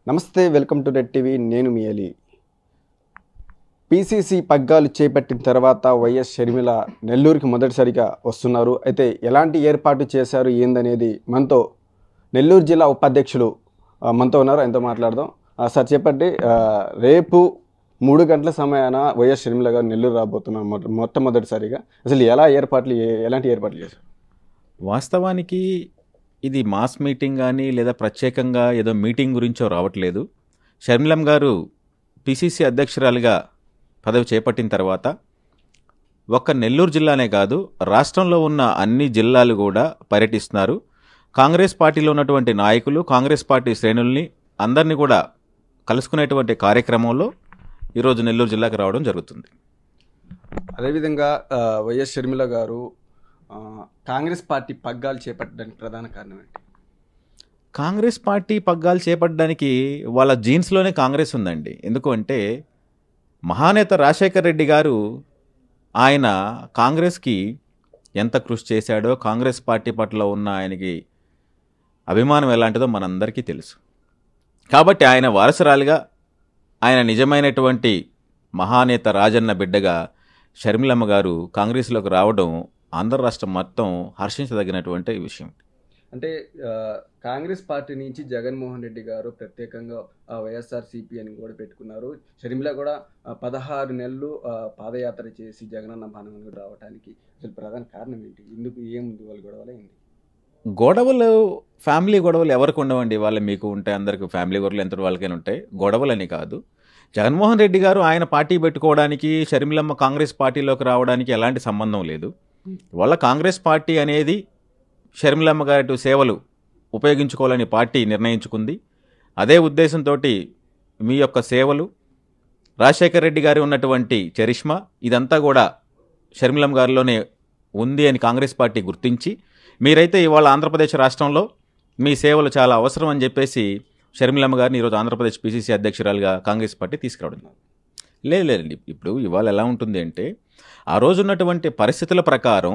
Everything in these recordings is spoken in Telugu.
నమస్తే, వెల్కమ్ టు రెడ్ టీవీ. నేను మీ అలీ. పీసీసీ పగ్గాలు చేపట్టిన తర్వాత వైఎస్ షర్మిల నెల్లూరుకి మొదటిసారిగా వస్తున్నారు. అయితే ఎలాంటి ఏర్పాటు చేశారు ఏందనేది మనతో నెల్లూరు జిల్లా ఉపాధ్యక్షులు మనతో ఉన్నారు. ఆయనతో మాట్లాడదాం. సార్ చెప్పండి, రేపు 3 గంటల సమయాన వైఎస్ షర్మిల గారు నెల్లూరు రాబోతున్నారు మొట్టమొదటిసారిగా. అసలు ఎలాంటి ఏర్పాట్లు చేశారు? వాస్తవానికి ఇది మాస్ మీటింగ్ కానీ లేదా ప్రత్యేకంగా ఏదో మీటింగ్ గురించో రావట్లేదు. షర్మిలమ్మ గారు పిసిసి అధ్యక్షురాలిగా పదవి చేపట్టిన తర్వాత ఒక్క నెల్లూరు జిల్లానే కాదు, రాష్ట్రంలో ఉన్న అన్ని జిల్లాలు కూడా పర్యటిస్తున్నారు. కాంగ్రెస్ పార్టీలో ఉన్నటువంటి నాయకులు, కాంగ్రెస్ పార్టీ శ్రేణుల్ని అందరినీ కూడా కలుసుకునేటువంటి కార్యక్రమంలో ఈరోజు నెల్లూరు జిల్లాకు రావడం జరుగుతుంది. అదేవిధంగా వైఎస్ షర్మిల గారు కాంగ్రెస్ పార్టీ పగ్గాలు చేపట్టడానికి ప్రధాన కారణం ఏంటి? కాంగ్రెస్ పార్టీ పగ్గాలు చేపట్టడానికి వాళ్ళ జీన్స్లోనే కాంగ్రెస్ ఉందండి. ఎందుకంటే మహానేత రాజశేఖర రెడ్డి గారు ఆయన కాంగ్రెస్కి ఎంత కృషి చేశాడో, కాంగ్రెస్ పార్టీ పట్ల ఉన్న ఆయనకి అభిమానం ఎలాంటిదో మనందరికీ తెలుసు. కాబట్టి ఆయన వారసురాలిగా, ఆయన నిజమైనటువంటి మహానేత రాజన్న బిడ్డగా షర్మిలమ్మ గారు కాంగ్రెస్లోకి రావడం ఆంధ్ర రాష్ట్రం మొత్తం హర్షించదగినటువంటి విషయం. అంటే కాంగ్రెస్ పార్టీ నుంచి జగన్మోహన్ రెడ్డి గారు ప్రత్యేకంగా వైఎస్ఆర్సీపీ అని కూడా పెట్టుకున్నారు. షర్మిల కూడా 16 నెలలు పాదయాత్ర చేసి జగనన్న బాణంగా రావడానికి అసలు ప్రధాన కారణం ఏంటి? ఎందుకు ఏముంది వాళ్ళ గొడవలు ఏంటి? గొడవలు, ఫ్యామిలీ గొడవలు ఎవరికి ఉండవండి. వాళ్ళ మీకు ఉంటాయి, అందరికీ ఫ్యామిలీ గొడవలు ఎంత వాళ్ళకైనా ఉంటాయి. గొడవలని కాదు, జగన్మోహన్ రెడ్డి గారు ఆయన పార్టీ పెట్టుకోవడానికి షర్మిలమ్మ కాంగ్రెస్ పార్టీలోకి రావడానికి ఎలాంటి సంబంధం లేదు. వాళ్ళ కాంగ్రెస్ పార్టీ అనేది షర్మిలమ్మ గారి సేవలు ఉపయోగించుకోవాలని పార్టీ నిర్ణయించుకుంది. అదే ఉద్దేశంతో మీ యొక్క సేవలు, రాజశేఖర రెడ్డి గారి ఉన్నటువంటి చరిష్మా ఇదంతా కూడా షర్మిలమ్మ గారిలోనే ఉంది అని కాంగ్రెస్ పార్టీ గుర్తించి, మీరైతే ఇవాళ ఆంధ్రప్రదేశ్ రాష్ట్రంలో మీ సేవలు చాలా అవసరం అని చెప్పేసి షర్మిలమ్మ గారిని ఈరోజు ఆంధ్రప్రదేశ్ పిసిసి అధ్యక్షురాలుగా కాంగ్రెస్ పార్టీ తీసుకురావడం. లేదండి, ఇప్పుడు ఇవాళ ఎలా ఉంటుంది అంటే, ఆ రోజు ఉన్నటువంటి పరిస్థితుల ప్రకారం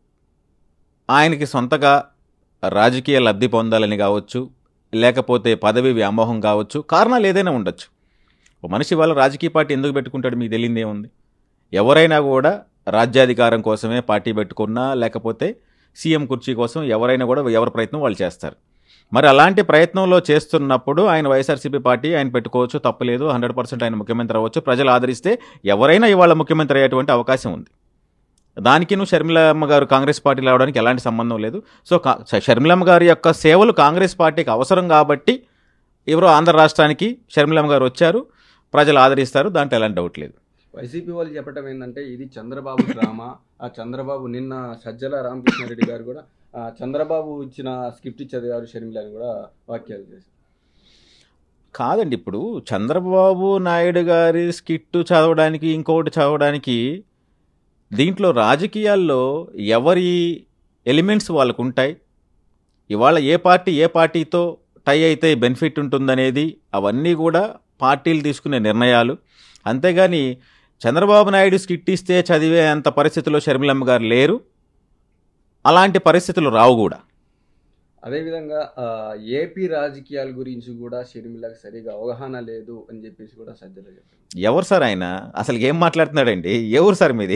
ఆయనకి సొంతగా రాజకీయ లబ్ధి పొందాలని కావచ్చు, లేకపోతే పదవి వ్యామోహం కావచ్చు, కారణాలు ఏదైనా ఉండొచ్చు. ఓ మనిషి వాళ్ళ రాజకీయ పార్టీ ఎందుకు పెట్టుకుంటాడు మీకు తెలియదే ఉంది. ఎవరైనా కూడా రాజ్యాధికారం కోసమే పార్టీ పెట్టుకున్నా, లేకపోతే సీఎం కుర్చీ కోసం ఎవరైనా కూడా ఎవరి ప్రయత్నం వాళ్ళు చేస్తారు. మరి అలాంటి ప్రయత్నంలో చేస్తున్నప్పుడు ఆయన వైఎస్ఆర్సీపీ పార్టీ ఆయన పెట్టుకోవచ్చు, తప్పలేదు. 100% ఆయన ముఖ్యమంత్రి అవ్వచ్చు. ప్రజలు ఆదరిస్తే ఎవరైనా ఇవాళ ముఖ్యమంత్రి అయ్యేటువంటి అవకాశం ఉంది. దానికి షర్మిలమ్మ గారు కాంగ్రెస్ పార్టీలో రావడానికి ఎలాంటి సంబంధం లేదు. సో షర్మిలమ్మ గారి యొక్క సేవలు కాంగ్రెస్ పార్టీకి అవసరం కాబట్టి ఎవరో ఆంధ్ర రాష్ట్రానికి షర్మిలమ్మ గారు వచ్చారు, ప్రజలు ఆదరిస్తారు, దాంట్లో ఎలాంటి డౌట్ లేదు. వైసీపీ వాళ్ళు చెప్పడం ఏంటంటే ఇది చంద్రబాబు డ్రామా. ఆ చంద్రబాబు నిన్న సజ్జల రామకృష్ణారెడ్డి గారు కూడా చంద్రబాబు ఇచ్చిన స్క్రిప్ట్ చదివారు షర్మిల అని కూడా వ్యాఖ్యలు చేశారు. కాదండి, ఇప్పుడు చంద్రబాబు నాయుడు గారి స్కిట్ చదవడానికి, ఇంకొకటి చదవడానికి దీంట్లో రాజకీయాల్లో ఎవరి ఎలిమెంట్స్ వాళ్ళకు ఉంటాయి. ఇవాళ ఏ పార్టీతో టై అయితే బెనిఫిట్ ఉంటుందనేది అవన్నీ కూడా పార్టీలు తీసుకునే నిర్ణయాలు. అంతేగాని చంద్రబాబు నాయుడు స్కిట్ ఇస్తే చదివే అంత పరిస్థితుల్లో షర్మిలమ్మ గారు లేరు, అలాంటి పరిస్థితులు రావు కూడా. అదేవిధంగా ఏపీ రాజకీయాల గురించి కూడా షర్మిలకు సరిగా అవగాహన లేదు అని చెప్పేసి కూడా సజ్జల చెప్పారు. ఎవరు సార్ ఆయన? అసలు ఏం మాట్లాడుతున్నాడండి? ఎవరు సార్ మీది?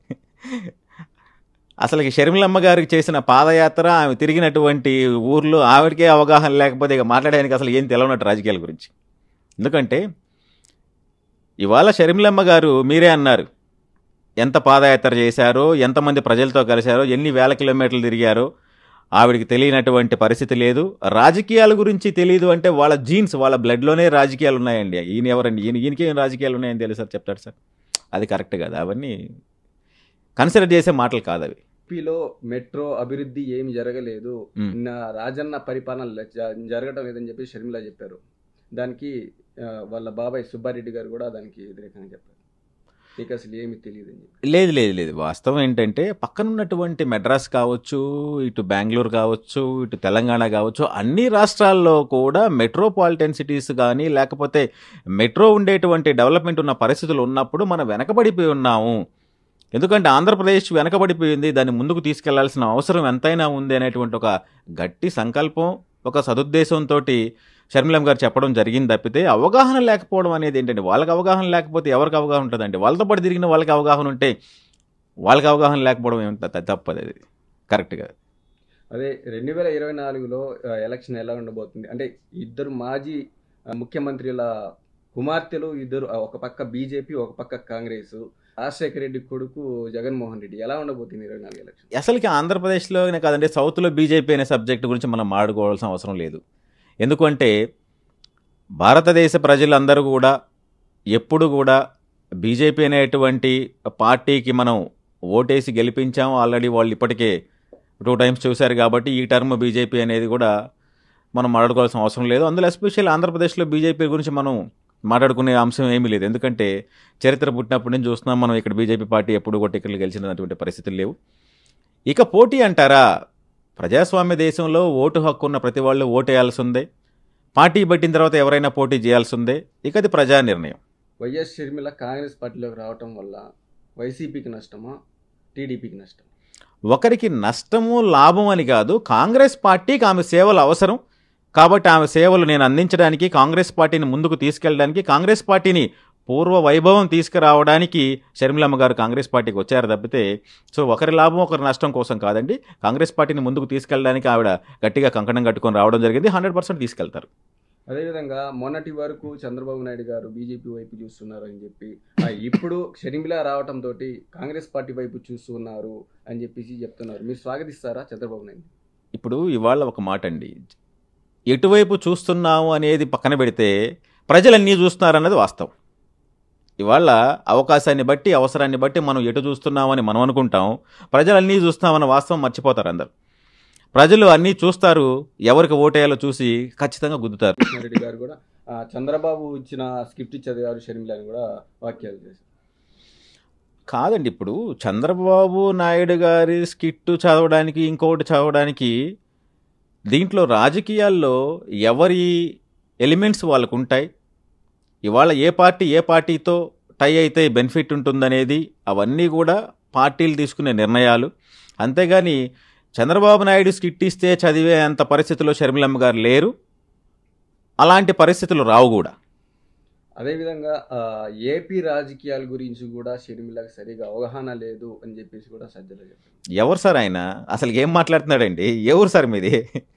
అసలు షర్మిలమ్మ గారికి చేసిన పాదయాత్ర, ఆమె తిరిగినటువంటి ఊర్లో ఆవిడకే అవగాహన లేకపోతే ఇక మాట్లాడడానికి అసలు ఏం తెలవనట్టు రాజకీయాల గురించి. ఎందుకంటే ఇవాళ షర్మిలమ్మ గారు మీరే అన్నారు, ఎంత పాదయాత్ర చేశారో, ఎంతమంది ప్రజలతో కలిశారో, ఎన్ని వేల కిలోమీటర్లు తిరిగారో ఆవిడికి తెలియనటువంటి పరిస్థితి లేదు. రాజకీయాల గురించి తెలియదు అంటే వాళ్ళ జీన్స్, వాళ్ళ బ్లడ్లోనే రాజకీయాలు ఉన్నాయండి. ఈయన ఎవరండి? ఈయనకేం రాజకీయాలు ఉన్నాయని తెలుసు సార్, చెప్తాడు సార్. అది కరెక్ట్ కాదు, అవన్నీ కన్సిడర్ చేసే మాటలు కాదు అవి. ఏపీలో మెట్రో అభివృద్ధి ఏమి జరగలేదు, రాజన్న పరిపాలన జరగటం లేదని చెప్పి షర్మిల చెప్పారు. దానికి వాళ్ళ బాబాయ్ సుబ్బారెడ్డి గారు కూడా దానికి వ్యతిరేకంగా చెప్పారు. నీకు అసలు ఏమి తెలియదు అని చెప్పి. లేదు, వాస్తవం ఏంటంటే పక్కనున్నటువంటి మెడ్రాస్ కావచ్చు, ఇటు బెంగళూరు కావచ్చు, ఇటు తెలంగాణ కావచ్చు, అన్ని రాష్ట్రాల్లో కూడా మెట్రోపాలిటన్ సిటీస్ కానీ, లేకపోతే మెట్రో ఉండేటువంటి డెవలప్మెంట్ ఉన్న పరిస్థితులు ఉన్నప్పుడు మనం వెనకబడిపోయి ఉన్నాము. ఎందుకంటే ఆంధ్రప్రదేశ్ వెనకబడిపోయింది, దాన్ని ముందుకు తీసుకెళ్లాల్సిన అవసరం ఎంతైనా ఉంది అనేటువంటి ఒక గట్టి సంకల్పం, ఒక సదుద్దేశంతో షర్మిలమ్మ గారు చెప్పడం జరిగింది తప్పితే అవగాహన లేకపోవడం అనేది ఏంటంటే, వాళ్ళకి అవగాహన లేకపోతే ఎవరికి అవగాహన ఉంటుందండి? వాళ్ళతో పాటు తిరిగిన వాళ్ళకి అవగాహన ఉంటే వాళ్ళకి అవగాహన లేకపోవడం ఏమిటి? తప్పదు, అది కరెక్ట్గా. అదే 2024లో ఎలక్షన్ ఎలా ఉండబోతుంది అంటే ఇద్దరు మాజీ ముఖ్యమంత్రుల కుమార్తెలు ఇద్దరు, ఒక పక్క బీజేపీ ఒక పక్క కాంగ్రెస్, రాజశేఖర రెడ్డి కొడుకు జగన్మోహన్ రెడ్డి, ఎలా ఉండబోతుంది 24 ఎలక్షన్? అసలుకి ఆంధ్రప్రదేశ్లోనే కాదండి, సౌత్లో బీజేపీ అనే సబ్జెక్ట్ గురించి మనం మాట్లాడుకోవాల్సిన అవసరం లేదు. ఎందుకంటే భారతదేశ ప్రజలందరూ కూడా ఎప్పుడు కూడా బీజేపీ అనేటువంటి పార్టీకి మనం ఓటేసి గెలిపించాం. ఆల్రెడీ వాళ్ళు ఇప్పటికే 2 times చూశారు కాబట్టి ఈ టర్మ్ బీజేపీ అనేది కూడా మనం మాట్లాడుకోవాల్సిన అవసరం లేదు. అందులో ఎస్పెషల్ ఆంధ్రప్రదేశ్లో బీజేపీ గురించి మనం మాట్లాడుకునే అంశం ఏమీ లేదు. ఎందుకంటే చరిత్ర పుట్టినప్పటి నుంచి చూస్తున్నాం మనం, ఇక్కడ బీజేపీ పార్టీ ఎప్పుడు కూడా టికెట్లు గెలిచినటువంటి పరిస్థితులు లేవు. ఇక పోటీ అంటారా, ప్రజాస్వామ్య దేశంలో ఓటు హక్కు ఉన్న ప్రతి వాళ్ళు ఓటేయాల్సి ఉంది. పార్టీ పెట్టిన తర్వాత ఎవరైనా పోటీ చేయాల్సి ఉంది. ఇక అది ప్రజా నిర్ణయం. వైఎస్ షర్మిల కాంగ్రెస్ పార్టీలోకి రావటం వల్ల వైసీపీకి నష్టమా, టీడీపీకి నష్టమా? ఒకరికి నష్టము లాభం అని కాదు, కాంగ్రెస్ పార్టీకి ఆమె సేవలు అవసరం కాబట్టి ఆమె సేవలు నేను అందించడానికి, కాంగ్రెస్ పార్టీని ముందుకు తీసుకెళ్ళడానికి, కాంగ్రెస్ పార్టీని పూర్వ వైభవం తీసుకురావడానికి షర్మిలమ్మ గారు కాంగ్రెస్ పార్టీకి వచ్చారు తప్పితే సో ఒకరి లాభం ఒకరి నష్టం కోసం కాదండి. కాంగ్రెస్ పార్టీని ముందుకు తీసుకెళ్ళడానికి ఆవిడ గట్టిగా కంకణం కట్టుకొని రావడం జరిగింది. 100% తీసుకెళ్తారు. అదేవిధంగా మొన్నటి వరకు చంద్రబాబు నాయుడు గారు బీజేపీ వైపు చూస్తున్నారు అని చెప్పి, ఇప్పుడు షర్మిల రావటంతో కాంగ్రెస్ పార్టీ వైపు చూస్తున్నారు అని చెప్పేసి చెప్తున్నారు. మీరు స్వాగతిస్తారా చంద్రబాబు నాయుడు? ఇప్పుడు ఇవాళ ఒక మాట అండి, ఎటువైపు చూస్తున్నాము అనేది పక్కన పెడితే ప్రజలన్నీ చూస్తున్నారన్నది వాస్తవం. ఇవాళ అవకాశాన్ని బట్టి అవసరాన్ని బట్టి మనం ఎటు చూస్తున్నామని మనం అనుకుంటాం, ప్రజలన్నీ చూస్తామన్న వాస్తవం మర్చిపోతారు అందరు. ప్రజలు అన్నీ చూస్తారు, ఎవరికి ఓటేయాలో చూసి ఖచ్చితంగా గుద్దుతారు. రెడ్డి గారు కూడా చంద్రబాబు ఇచ్చిన స్క్రిప్ట్ చదివారు షర్మిల అని కూడా వ్యాఖ్యలు చేశారు. కాదండి, ఇప్పుడు చంద్రబాబు నాయుడు గారి స్కిట్ చదవడానికి ఇంకొకటి చదవడానికి దీంట్లో రాజకీయాల్లో ఎవరి ఎలిమెంట్స్ వాళ్ళకు ఉంటాయి. ఇవాళ ఏ పార్టీతో టై అయితే బెనిఫిట్ ఉంటుందనేది అవన్నీ కూడా పార్టీలు తీసుకునే నిర్ణయాలు. అంతేగాని చంద్రబాబు నాయుడు స్కిట్ ఇస్తే చదివే అంత పరిస్థితుల్లో షర్మిలమ్మ గారు లేరు, అలాంటి పరిస్థితులు రావు కూడా. అదేవిధంగా ఏపీ రాజకీయాల గురించి కూడా షర్మిలకు సరిగా అవగాహన లేదు అని చెప్పేసి కూడా సజ్జల చెప్పారు. ఎవరు సార్ ఆయన? అసలు ఏం మాట్లాడుతున్నాడండి? ఎవరు సార్ మీది?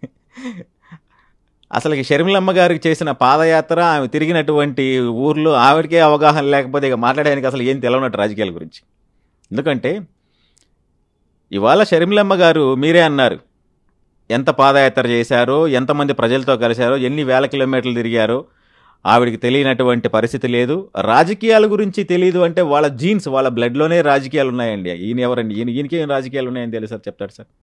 అసలుకి షర్మిలమ్మ గారికి చేసిన పాదయాత్ర, ఆమె తిరిగినటువంటి ఊర్లో ఆవిడకే అవగాహన లేకపోతే ఇక మాట్లాడడానికి అసలు ఏం తెలవనట్టు రాజకీయాల గురించి. ఎందుకంటే ఇవాళ షర్మిలమ్మ గారు మీరే అన్నారు, ఎంత పాదయాత్ర చేశారో, ఎంతమంది ప్రజలతో కలిశారో, ఎన్ని వేల కిలోమీటర్లు తిరిగారో ఆవిడికి తెలియనటువంటి పరిస్థితి లేదు. రాజకీయాల గురించి తెలియదు అంటే వాళ్ళ జీన్స్, వాళ్ళ బ్లడ్లోనే రాజకీయాలు ఉన్నాయండి. ఈయన ఎవరండి? ఈయనకేం రాజకీయాలు ఉన్నాయని తెలుసు సార్, చెప్తాడు సార్.